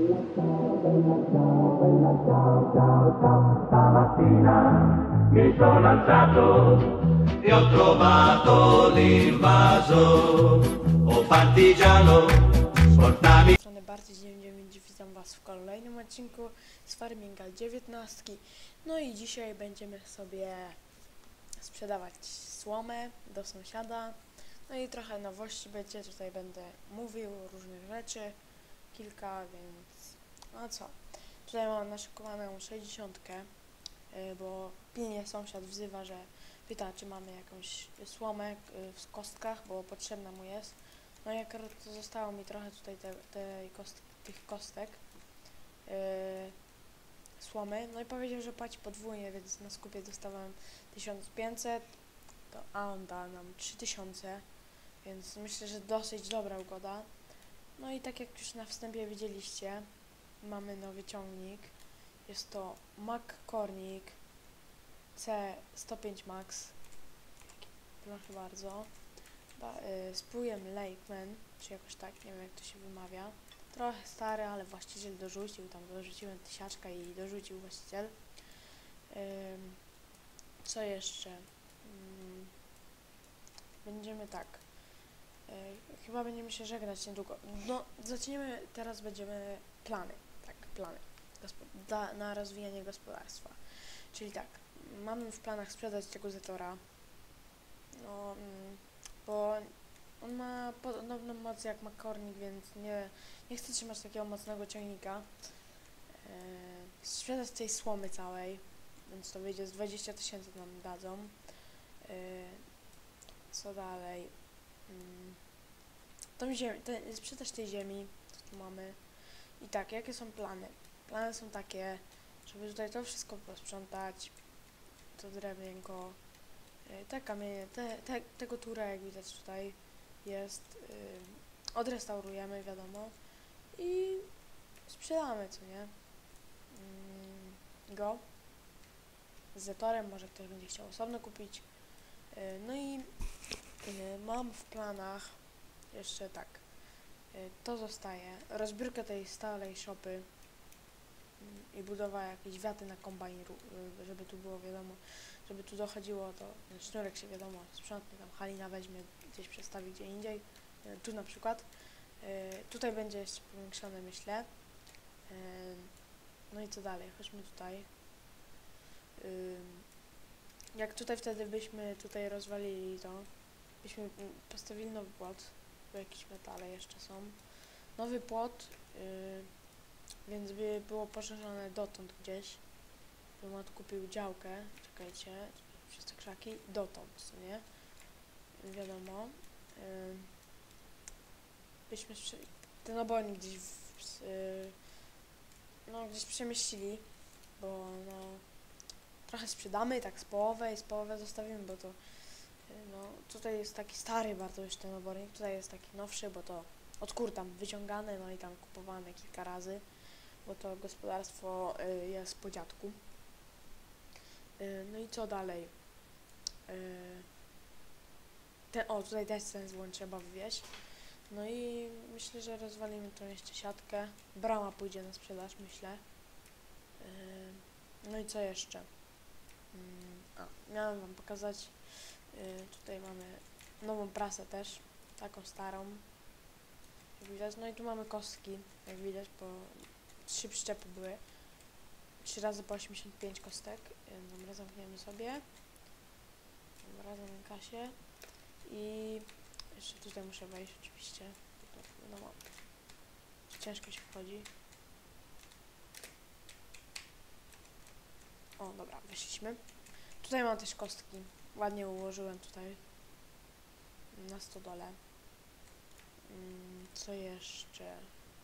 Stamattina mi sono alzato e ho trovato l'invaso. O partigiano, portami. Strony Barty 99, witam was w kolejnym odcinku z Farminga 19. No i dzisiaj będziemy sobie sprzedawać słomę do sąsiada. No i trochę nowości będzie, tutaj będę mówił różnych rzeczy, kilka, więc no co. Tutaj mam naszykowaną 60, bo pilnie sąsiad wzywa, że pyta, czy mamy jakąś słomę w kostkach, bo potrzebna mu jest. No i akurat to zostało mi trochę tutaj tych kostek słomy. No i powiedział, że płaci podwójnie, więc na skupie dostawałem 1500, a on da nam 3000, więc myślę, że dosyć dobra ugoda. No i tak jak już na wstępie widzieliście, mamy nowy ciągnik. Jest to McCormick C105 Max. Proszę bardzo. Z Pujem Lakeman, czy jakoś tak, nie wiem jak to się wymawia. Trochę stary, ale właściciel dorzucił, tam dorzuciłem tysiaczka i dorzucił właściciel. Co jeszcze? Będziemy tak. Chyba będziemy się żegnać niedługo. No, zaczniemy, teraz będziemy plany. Tak, plany. Na rozwijanie gospodarstwa. Czyli tak, mamy w planach sprzedać tego Zetora. No, bo on ma podobną moc jak McCormick, więc nie chcę trzymać takiego mocnego ciągnika. Sprzedać tej słomy całej, więc to wyjdzie z 20 000 nam dadzą. Co dalej? Sprzedać tej ziemi, co tu mamy. I tak, jakie są plany? Plany są takie, żeby tutaj to wszystko posprzątać, to drewienko, te kamienie, tego tura, jak widać tutaj jest, odrestaurujemy, wiadomo, i sprzedamy, co nie? Go z Zetorem, może ktoś będzie chciał osobno kupić. No i mam w planach jeszcze tak, to zostaje, rozbiórka tej stałej szopy i budowa jakiejś wiaty na kombajn, żeby tu było wiadomo, żeby tu dochodziło, to sznurek się wiadomo sprzątnie, tam Halina weźmie, gdzieś przestawi gdzie indziej, tu na przykład. Tutaj będzie jeszcze powiększone, myślę. No i co dalej? Chodźmy tutaj. Jak tutaj wtedy byśmy tutaj rozwalili to, byśmy postawili nowy płot, bo jakieś metale jeszcze są. Nowy płot, więc by było poszerzone dotąd gdzieś. Bym odkupił działkę, czekajcie, przez te krzaki, dotąd, co nie? Wiadomo. Byśmy ten obornik gdzieś gdzieś przemieścili, bo no trochę sprzedamy, tak z połowę zostawimy, bo to no tutaj jest taki stary bardzo już ten obornik, tutaj jest taki nowszy, bo to od kur tam wyciągane, no i tam kupowane kilka razy, bo to gospodarstwo jest po dziadku. No i co dalej? Tutaj też ten dzwon trzeba wywieźć. No i myślę, że rozwalimy tą jeszcze siatkę. Brama pójdzie na sprzedaż, myślę. No i co jeszcze? Miałem wam pokazać. Tutaj mamy nową prasę też, taką starą. Jak widać. No i tu mamy kostki, jak widać, bo 3 przyczepy były. 3 razy po 85 kostek. Dobra, zamkniemy sobie. Dobra, zamykam kasie. I jeszcze tutaj muszę wejść oczywiście. No, ciężko się wchodzi. O, dobra, weszliśmy. Tutaj mam też kostki. Ładnie ułożyłem tutaj na stodole. Co jeszcze?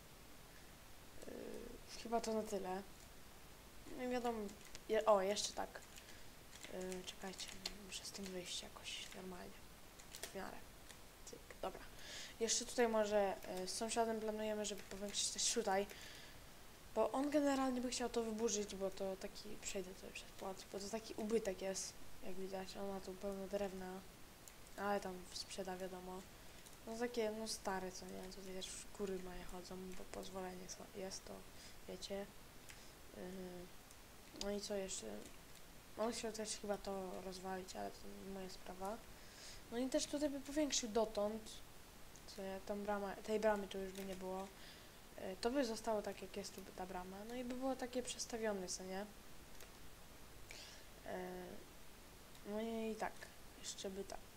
Chyba to na tyle. No i wiadomo, jeszcze tak. Czekajcie, muszę stąd wyjść jakoś normalnie. W miarę. Cyk, dobra. Jeszcze tutaj może z sąsiadem planujemy, żeby powiększyć też tutaj. Bo on generalnie by chciał to wyburzyć, bo to taki, przejdę sobie przez płot, bo to taki ubytek jest, jak widać. On ma tu pełno drewna, ale tam sprzeda, wiadomo. no takie, no stare, co nie, tutaj też kury moje chodzą, bo pozwolenie jest, to wiecie. No i co jeszcze? On chciał też chyba to rozwalić, ale to nie moja sprawa. No i też tutaj by powiększył dotąd, co nie, tej bramy tu już by nie było. To by zostało tak, jak jest tu ta brama, no i by było takie przestawione, co nie? No i tak, jeszcze by tak.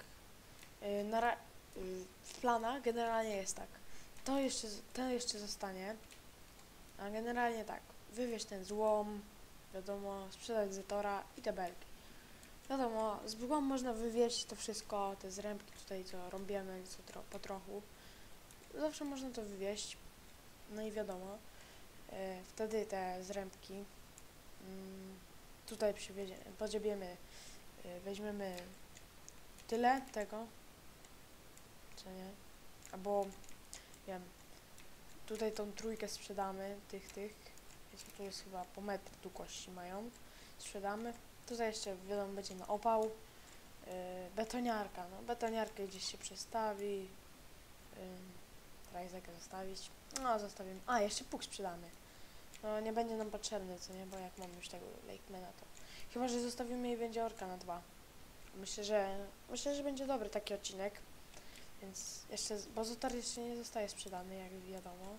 W planach generalnie jest tak. To jeszcze zostanie. A generalnie tak. Wywieźć ten złom, wiadomo, sprzedać Zetora i te belki. Wiadomo, z złom można wywieźć to wszystko, te zrębki tutaj, co robiemy po trochu. Zawsze można to wywieźć. No i wiadomo, wtedy te zrębki tutaj podziebiemy, weźmiemy tyle tego, co nie, albo wiem, tutaj tą trójkę sprzedamy, wiecie, tu jest chyba po metr długości mają, sprzedamy, tutaj jeszcze wiadomo będzie na opał, betoniarka, no betoniarkę gdzieś się przestawi, trajzekę zostawić, no zostawimy, a jeszcze pług sprzedamy, no nie będzie nam potrzebny, co nie, bo jak mamy już tego Lakemana, to chyba, że zostawimy i będzie orka na 2. Myślę, że będzie dobry taki odcinek, więc jeszcze, bo Zotar jeszcze nie zostaje sprzedany, jak wiadomo.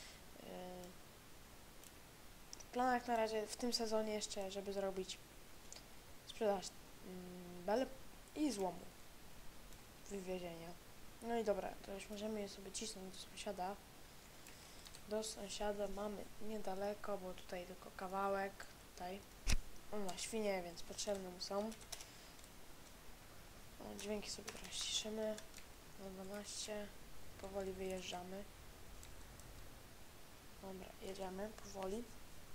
W planach na razie w tym sezonie jeszcze, żeby zrobić sprzedaż bel i złomu, wywiezienia. No i dobra, to już możemy je sobie cisnąć do sąsiada. Do sąsiada mamy niedaleko, bo tutaj tylko kawałek, tutaj. On ma świnie, więc potrzebne mu są. O, dźwięki sobie trochę ściszymy. Na 12. Powoli wyjeżdżamy. Dobra, jedziemy powoli.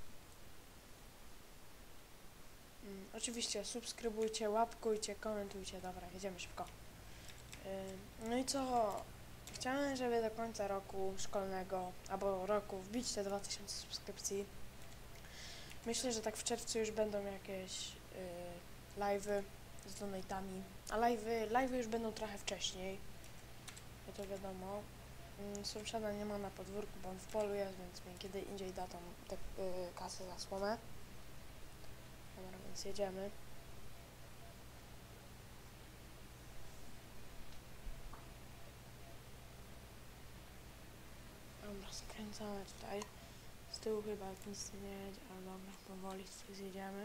Oczywiście subskrybujcie, łapkujcie, komentujcie. Dobra, jedziemy szybko. No i co? Chciałem, żeby do końca roku szkolnego, albo roku wbić te 2000 subskrypcji. Myślę, że tak w czerwcu już będą jakieś live'y z donatami, a live'y już będą trochę wcześniej, bo to wiadomo. Sąsiada nie ma na podwórku, bo on w polu jest, więc mi kiedy indziej da tą kasę za słomę. Dobra, więc jedziemy. Dobra, skręcamy tutaj. Z tyłu chyba nic nie jedzie, ale dobra, powoli tutaj zjedziemy.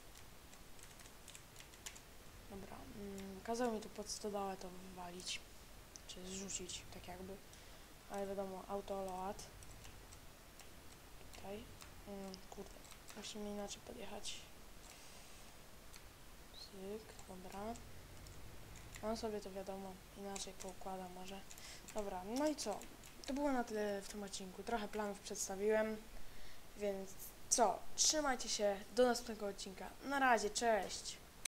Dobra, kazał mi tu pod stodołę to wywalić, czy zrzucić, tak jakby, ale wiadomo, auto-load. Tutaj, kurde, musimy inaczej podjechać. Cyk, dobra. On sobie to wiadomo, inaczej poukłada może. Dobra, no i co? To było na tyle w tym odcinku. Trochę planów przedstawiłem, więc co? Trzymajcie się, do następnego odcinka. Na razie, cześć!